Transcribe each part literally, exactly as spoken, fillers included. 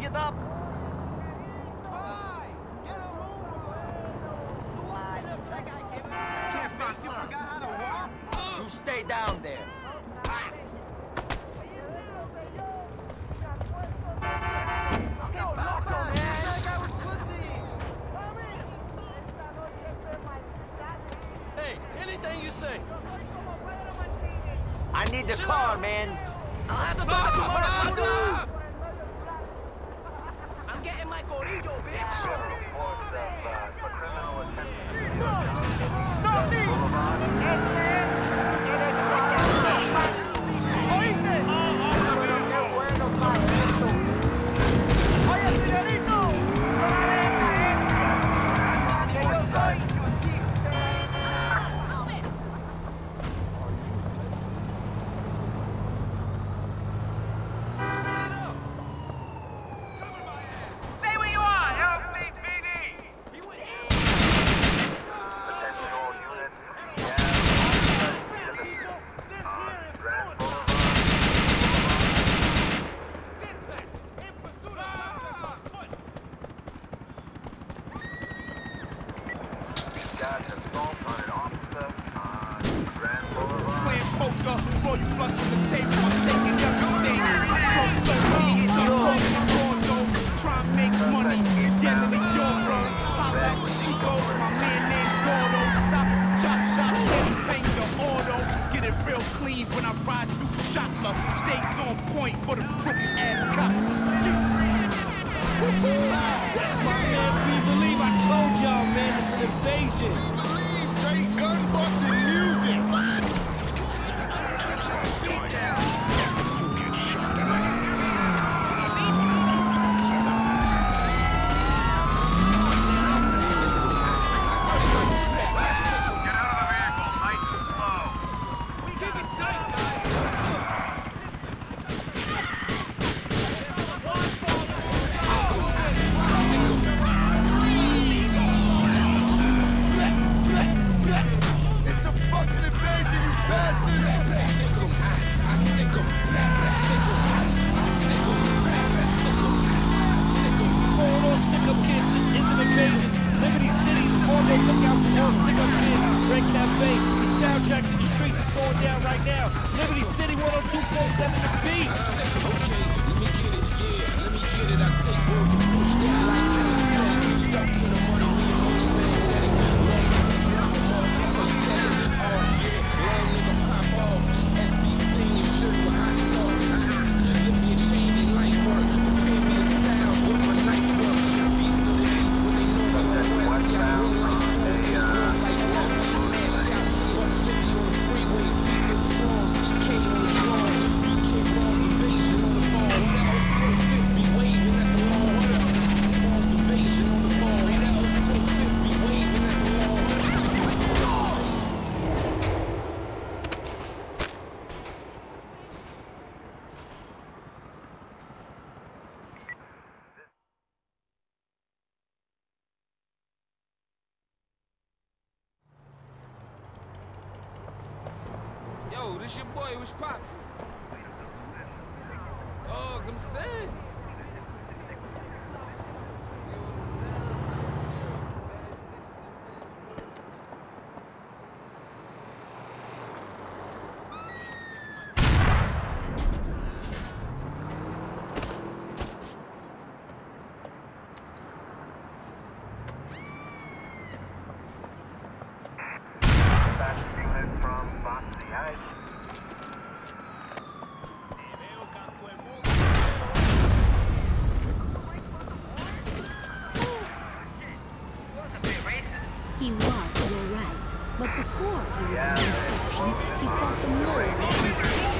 it up. You stay down there. Hey, anything you say. I need the car, man. I'll have to talk to my dude. I'm getting my corillo, bitch. Before you flush on the table, I'm shaking everything. I float so mean, jump off my Bordeaux, try and make money, yelling in your bros. Pop back with two goals, my man named Gordo. Stop at the chop shop, Eddie paint the auto. Get it real clean when I ride through the shopper. Stays on point for the crooked ass cops. That's my man, if you believe I told y'all, man, it's an invasion. Believe straight gun busting music. What? Yo, this your boy, what's poppin'? Dogs, I'm saying. He was, you're right. But before he was in instruction, he fought the Moors.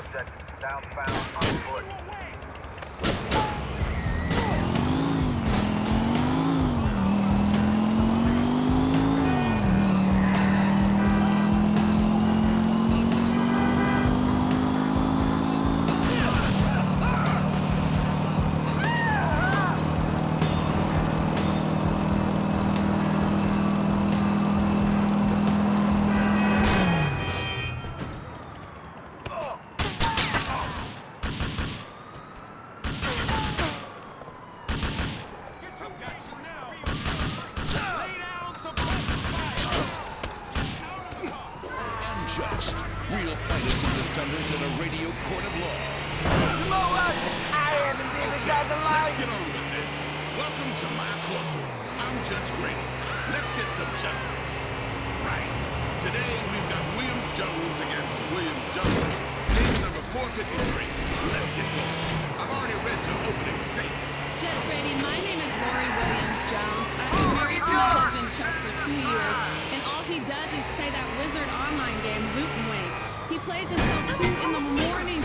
Suspect southbound on foot. Unjust. Real plaintiffs and defendants in a radio court of law. Blow up! I haven't even got the Let's light. get on with this. Welcome to my courtroom. I'm Judge Grady. Let's get some justice. Right. Today we've got William Jones against William Jones. Case number four fifty-three. Let's get going. I've already read your opening statement. Judge Brady, my name is Lori Williams-Jones. I've been married to my husband Chuck for two years, and all he does is play that wizard online game, Loot and Wait. He plays until two in the morning